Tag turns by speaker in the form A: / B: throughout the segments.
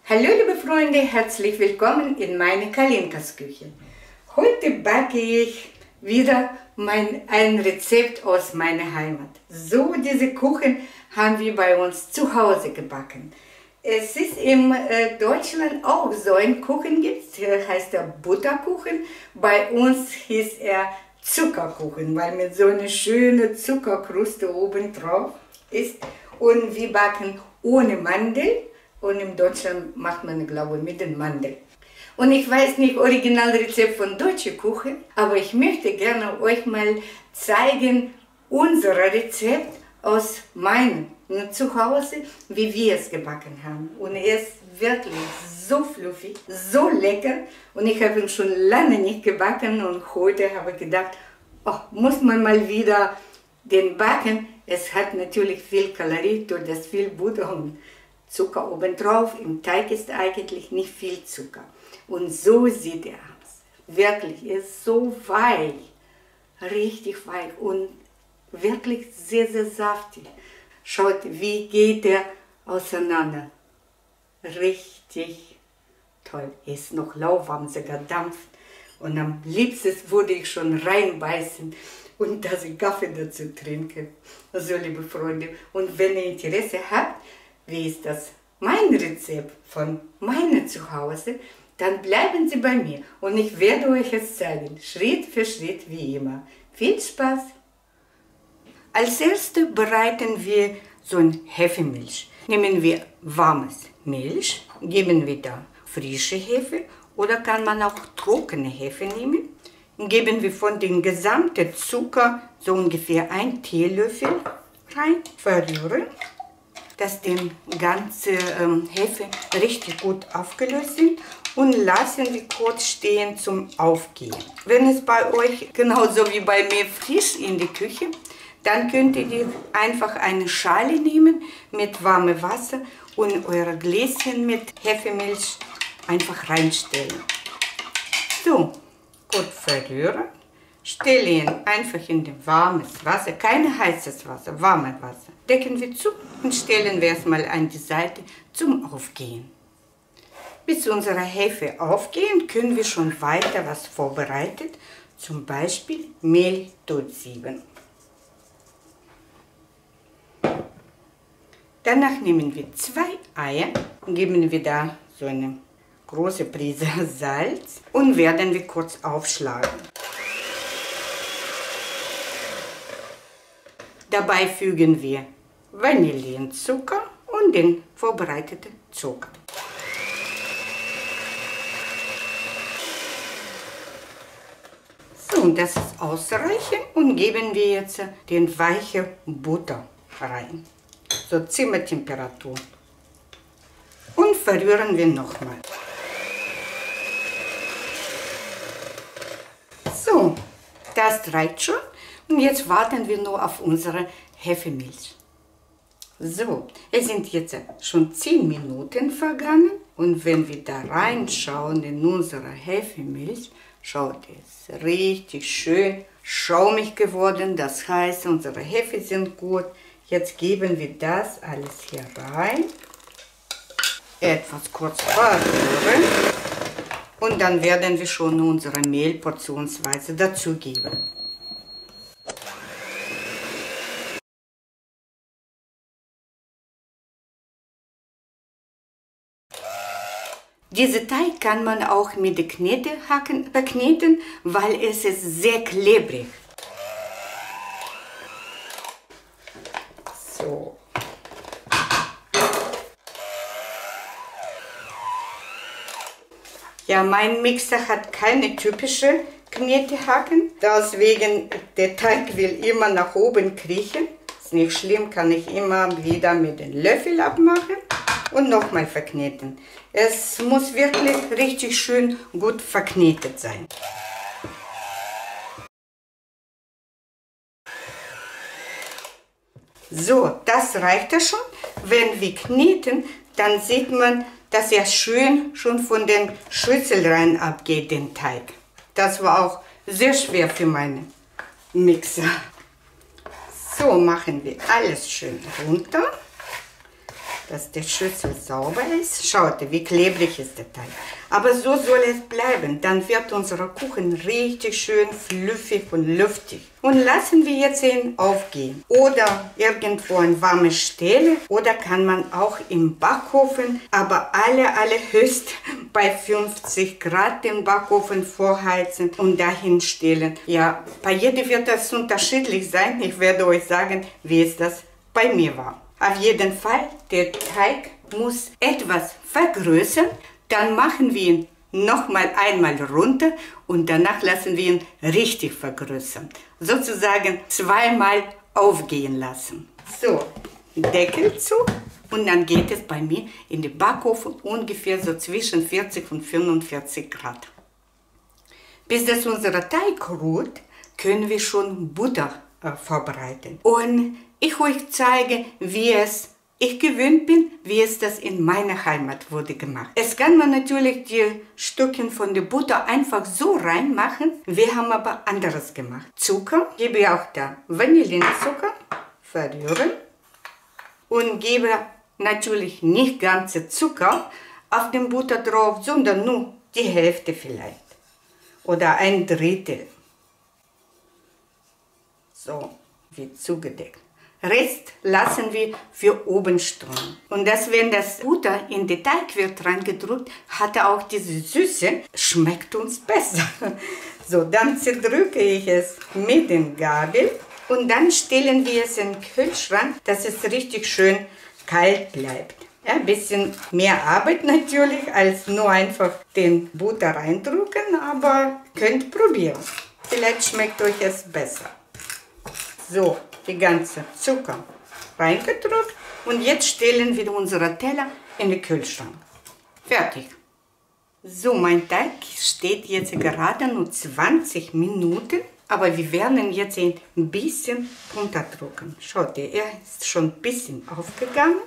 A: Hallo liebe Freunde, herzlich willkommen in meine Kalinkas Küche. Heute backe ich wieder ein Rezept aus meiner Heimat. So diese Kuchen haben wir bei uns zu Hause gebacken. Es ist in Deutschland auch so ein Kuchen gibt, der heißt der Butterkuchen. Bei uns hieß er Zuckerkuchen, weil mit so einer schönen Zuckerkruste oben drauf ist. Und wir backen ohne Mandel. Und in Deutschland macht man, glaube ich, mit den Mandeln. Und ich weiß nicht Originalrezept von deutschen Kuchen, aber ich möchte gerne euch mal zeigen, unser Rezept aus meinem Zuhause, wie wir es gebacken haben. Und er ist wirklich so fluffig, so lecker. Und ich habe ihn schon lange nicht gebacken und heute habe ich gedacht, oh, muss man mal wieder den backen. Es hat natürlich viel Kalorien, durch das viel Butter und Zucker obendrauf. Im Teig ist eigentlich nicht viel Zucker. Und so sieht er aus. Wirklich, er ist so weich, richtig weich und wirklich sehr, sehr saftig. Schaut, wie geht er auseinander. Richtig toll. Er ist noch lauwarm, sogar dampft. Und am liebsten würde ich schon reinbeißen und das Kaffee dazu trinken. Also, liebe Freunde, und wenn ihr Interesse habt, wie ist das mein Rezept von meinem Zuhause, dann bleiben Sie bei mir und ich werde euch es zeigen, Schritt für Schritt wie immer. Viel Spaß! Als erstes bereiten wir so ein Hefemilch. Nehmen wir warmes Milch, geben wir da frische Hefe oder kann man auch trockene Hefe nehmen. Geben wir von dem gesamten Zucker so ungefähr 1 Teelöffel rein, verrühren, dass die ganze Hefe richtig gut aufgelöst sind und lassen wir kurz stehen zum Aufgehen. Wenn es bei euch genauso wie bei mir frisch in die Küche, dann könnt ihr einfach eine Schale nehmen mit warmem Wasser und eure Gläschen mit Hefemilch einfach reinstellen. So, gut verrühren. Stelle ihn einfach in warmes Wasser, kein heißes Wasser, warmes Wasser. Decken wir zu und stellen wir es mal an die Seite zum Aufgehen. Bis unsere Hefe aufgehen, können wir schon weiter was vorbereiten, zum Beispiel Mehl durchsieben. Danach nehmen wir 2 Eier, geben wir da so eine große Prise Salz und werden wir kurz aufschlagen. Dabei fügen wir Vanillenzucker und den vorbereiteten Zucker. So, und das ist ausreichend und geben wir jetzt den weichen Butter rein. So Zimmertemperatur. Und verrühren wir nochmal. So, das reicht schon. Und jetzt warten wir nur auf unsere Hefemilch. So, es sind jetzt schon 10 Minuten vergangen. Und wenn wir da reinschauen in unsere Hefemilch, schaut es richtig schön schaumig geworden. Das heißt, unsere Hefe sind gut. Jetzt geben wir das alles hier rein. Etwas kurz verrühren. Und dann werden wir schon unsere Mehl portionsweise dazugeben. Diese Teig kann man auch mit der Knete bekneten, weil es ist sehr klebrig. So. Ja, mein Mixer hat keine typische Knetehaken, deswegen der Teig will immer nach oben kriechen. Ist nicht schlimm, kann ich immer wieder mit dem Löffel abmachen und nochmal verkneten. Es muss wirklich richtig schön gut verknetet sein. So, das reicht ja schon. Wenn wir kneten, dann sieht man, dass er schön schon von den Schüssel rein abgeht, den Teig. Das war auch sehr schwer für meinen Mixer. So machen wir alles schön runter. dass die Schüssel sauber ist. Schaut, wie klebrig ist der Teig. Aber so soll es bleiben. Dann wird unser Kuchen richtig schön fluffig und luftig. Und lassen wir jetzt ihn aufgehen. Oder irgendwo an warme Stelle. Oder kann man auch im Backofen, aber höchst bei 50 Grad den Backofen vorheizen und dahin stellen. Ja, bei jedem wird das unterschiedlich sein. Ich werde euch sagen, wie es das bei mir war. Auf jeden Fall, der Teig muss etwas vergrößern. Dann machen wir ihn nochmal einmal runter und danach lassen wir ihn richtig vergrößern. Sozusagen zweimal aufgehen lassen. So, Deckel zu und dann geht es bei mir in den Backofen ungefähr so zwischen 40 und 45 Grad. Bis das unser Teig ruht, können wir schon Butter vorbereiten. Und ich euch zeige, wie ich gewöhnt bin, wie es das in meiner Heimat wurde gemacht. Es kann man natürlich die Stückchen von der Butter einfach so reinmachen. Wir haben aber anderes gemacht. Zucker, gebe ich auch da Vanillinzucker, verrühren und gebe natürlich nicht ganze Zucker auf den Butter drauf, sondern nur die Hälfte vielleicht oder ein Drittel. So, wird zugedeckt. Rest lassen wir für oben stehen. Und wenn das Butter in den Teig wird reingedrückt, hat er auch diese Süße, schmeckt uns besser. So, dann zerdrücke ich es mit dem Gabel und dann stellen wir es in den Kühlschrank, dass es richtig schön kalt bleibt. Ja, ein bisschen mehr Arbeit natürlich, als nur einfach den Butter reindrücken, aber könnt probieren. Vielleicht schmeckt euch es besser. So, die ganze Zucker reingedrückt und jetzt stellen wir unsere Teller in den Kühlschrank. Fertig. So, mein Teig steht jetzt gerade nur 20 Minuten, aber wir werden ihn jetzt ein bisschen runterdrücken. Schaut ihr, er ist schon ein bisschen aufgegangen.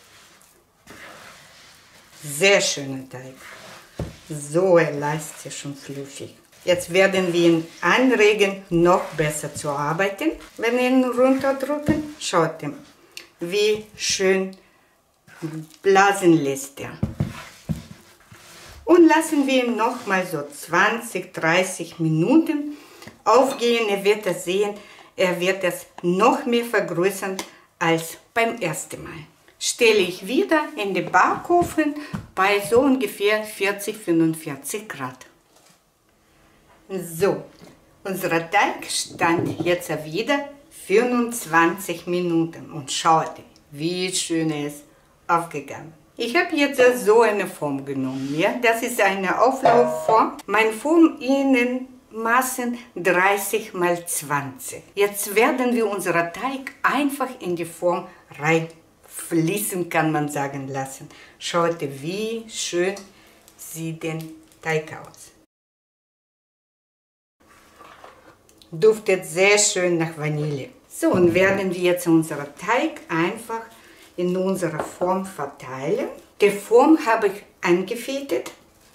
A: Sehr schöner Teig. So elastisch und fluffig. Jetzt werden wir ihn anregen, noch besser zu arbeiten. Wenn wir ihn runterdrücken, schaut ihr, wie schön blasen lässt er. Und lassen wir ihn noch mal so 20, 30 Minuten aufgehen. Ihr werdet sehen, er wird es noch mehr vergrößern als beim ersten Mal. Stelle ich wieder in den Backofen bei so ungefähr 40, 45 Grad. So, unser Teig stand jetzt wieder 25 Minuten und schaut, wie schön er ist aufgegangen. Ich habe jetzt so eine Form genommen. Ja? Das ist eine Auflaufform. Mein Forminnenmaßen 30 x 20. Jetzt werden wir unseren Teig einfach in die Form reinfließen, kann man sagen lassen. Schaut, wie schön sieht der Teig aus. Duftet sehr schön nach Vanille. So, und werden wir jetzt unseren Teig einfach in unserer Form verteilen. Die Form habe ich angefädelt.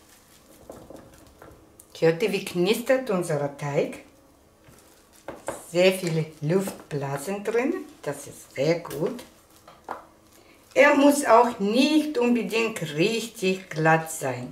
A: Hört ihr, wie knistert unser Teig? Sehr viele Luftblasen drin, das ist sehr gut. Er muss auch nicht unbedingt richtig glatt sein.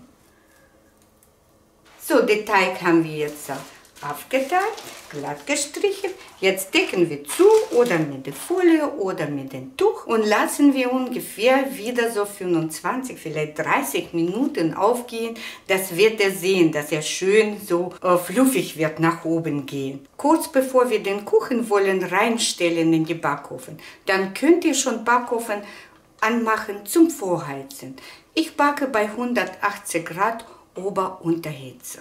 A: So, den Teig haben wir jetzt aufgeteilt, glatt gestrichen. Jetzt decken wir zu oder mit der Folie oder mit dem Tuch und lassen wir ungefähr wieder so 25, vielleicht 30 Minuten aufgehen. Das wird ihr sehen, dass er schön so fluffig wird nach oben gehen. Kurz bevor wir den Kuchen wollen reinstellen in den Backofen, dann könnt ihr schon Backofen anmachen zum Vorheizen. Ich backe bei 180 Grad Ober-Unterhitze.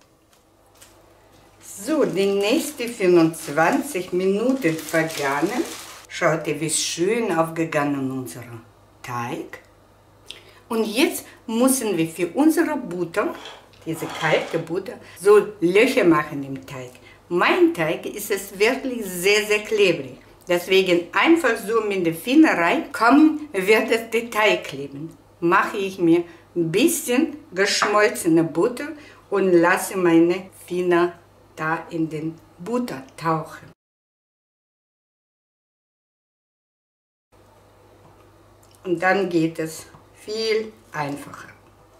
A: So, die nächsten 25 Minuten vergangen. Schaut ihr, wie schön aufgegangen unser Teig. Und jetzt müssen wir für unsere Butter, diese kalte Butter, so Löcher machen im Teig. Mein Teig ist es wirklich sehr, sehr klebrig. Deswegen einfach so mit der Finger reinkommen, wird es den Teig kleben. Mache ich mir ein bisschen geschmolzene Butter und lasse meine Finger da in den Butter tauchen. Und dann geht es viel einfacher.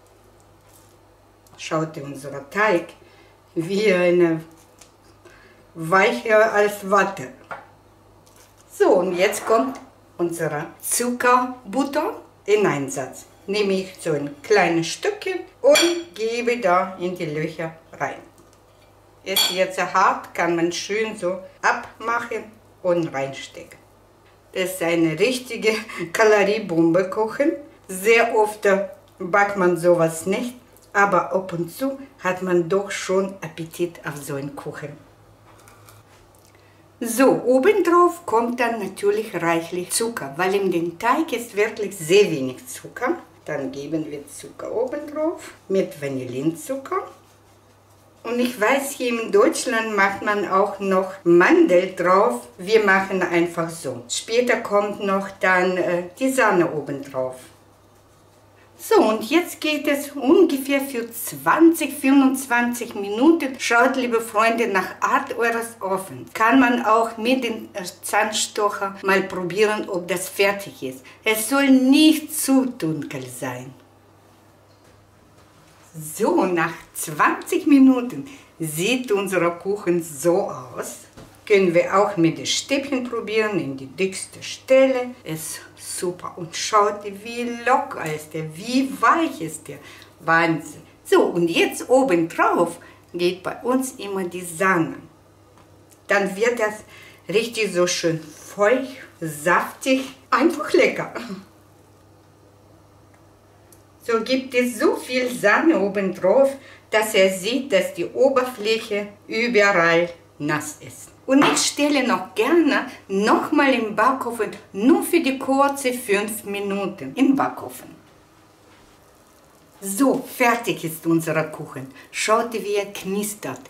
A: Schaut ihr, unser Teig wie eine weicher als Watte. So, und jetzt kommt unsere Zuckerbutter in Einsatz. Nehme ich so ein kleines Stückchen und gebe da in die Löcher rein. Ist jetzt hart, kann man schön so abmachen und reinstecken. Das ist eine richtige Kalorienbombe kochen. Sehr oft backt man sowas nicht, aber ab und zu hat man doch schon Appetit auf so einen Kuchen. So, obendrauf kommt dann natürlich reichlich Zucker, weil in dem Teig ist wirklich sehr wenig Zucker. Dann geben wir Zucker obendrauf mit Vanillinzucker. Und ich weiß, hier in Deutschland macht man auch noch Mandel drauf. Wir machen einfach so. Später kommt noch dann die Sahne obendrauf. So, und jetzt geht es ungefähr für 20-25 Minuten. Schaut, liebe Freunde, nach Art eures Ofens. Kann man auch mit dem Zahnstocher mal probieren, ob das fertig ist. Es soll nicht zu dunkel sein. So, nach 20 Minuten sieht unser Kuchen so aus. Können wir auch mit den Stäbchen probieren, in die dickste Stelle. Ist super. Und schaut, wie locker ist der, wie weich ist der. Wahnsinn. So, und jetzt obendrauf geht bei uns immer die Sahne. Dann wird das richtig so schön feucht, saftig, einfach lecker. So gibt es so viel Sahne obendrauf, dass er sieht, dass die Oberfläche überall nass ist. Und ich stelle noch gerne nochmal im Backofen, nur für die kurze 5 Minuten im Backofen. So, fertig ist unser Kuchen. Schaut, wie er knistert.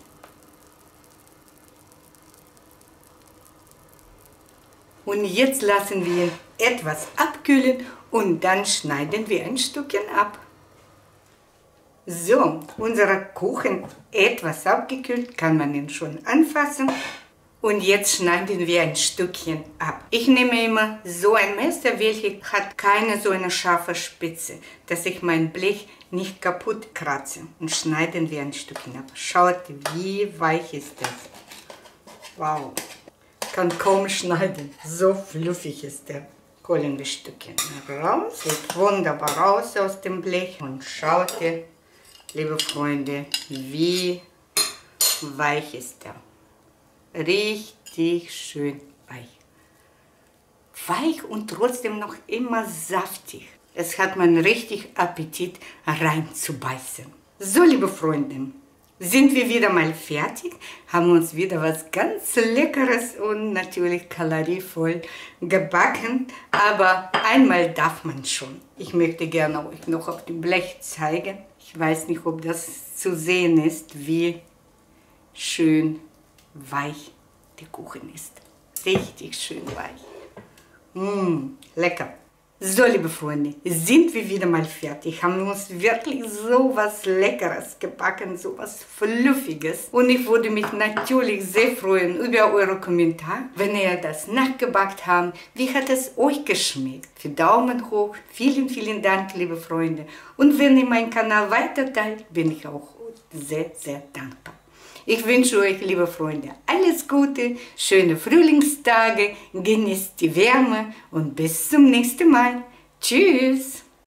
A: Und jetzt lassen wir ihn etwas abkühlen und dann schneiden wir ein Stückchen ab. So, unser Kuchen etwas abgekühlt, kann man ihn schon anfassen. Und jetzt schneiden wir ein Stückchen ab. Ich nehme immer so ein Messer, welches hat keine so eine scharfe Spitze, dass ich mein Blech nicht kaputt kratze. Und schneiden wir ein Stückchen ab. Schaut, wie weich ist das. Wow, kann kaum schneiden. So fluffig ist der. Holen wir ein Stückchen raus. Sieht wunderbar raus aus dem Blech. Und schaut, liebe Freunde, wie weich ist der. Richtig schön weich. Weich und trotzdem noch immer saftig. Es hat man richtig Appetit reinzubeißen. So, liebe Freunde, sind wir wieder mal fertig, haben uns wieder was ganz Leckeres und natürlich kalorievoll gebacken. Aber einmal darf man schon. Ich möchte gerne euch noch auf dem Blech zeigen. Ich weiß nicht, ob das zu sehen ist, wie schön weich der Kuchen ist. Richtig schön weich. Lecker. So, liebe Freunde, sind wir wieder mal fertig. Haben uns wirklich so was Leckeres gebacken, so was Fluffiges. Und ich würde mich natürlich sehr freuen über eure Kommentare, wenn ihr das nachgebackt habt. Wie hat es euch geschmeckt? Für Daumen hoch. Vielen, vielen Dank, liebe Freunde. Und wenn ihr meinen Kanal weiter teilt, bin ich auch sehr, sehr dankbar. Ich wünsche euch, liebe Freunde, alles Gute, schöne Frühlingstage, genießt die Wärme und bis zum nächsten Mal. Tschüss!